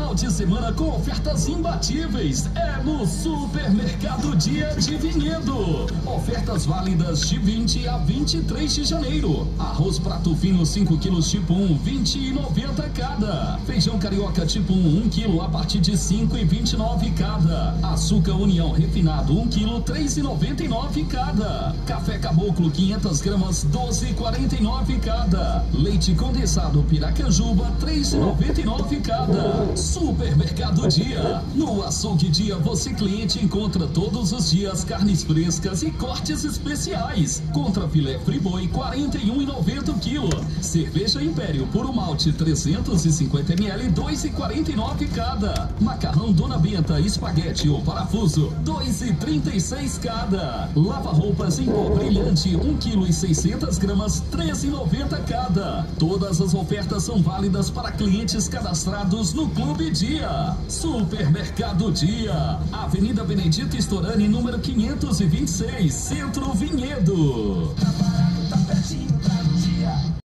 Final de semana com ofertas imbatíveis é no Supermercado Dia de Vinhedo. Ofertas válidas de 20 a 23 de janeiro. Arroz prato fino 5 quilos tipo 1, 20,90 cada. Feijão carioca tipo 1, 1 quilo a partir de 5,29 cada. Açúcar União refinado 1 quilo, 3,99 cada. Café Caboclo 500 gramas, 12,49 cada. Leite condensado Piracanjuba, 3,99 cada. Supermercado Dia. No Açougue Dia, você cliente encontra todos os dias carnes frescas e cortes especiais. Contra filé friboi, 41,90 o quilo. Cerveja Império Puro Malte, 350 ml, 2,49 cada. Macarrão Dona Benta, espaguete ou parafuso, 2,36 cada. Lava roupas em pó brilhante, 1 quilo e 600 gramas, 13,90 cada. Todas as ofertas são válidas para clientes cadastrados no Clube Dia. Supermercado Dia, Avenida Benedito Storani, número 526, Centro Vinhedo. Tá barato, tá pertinho.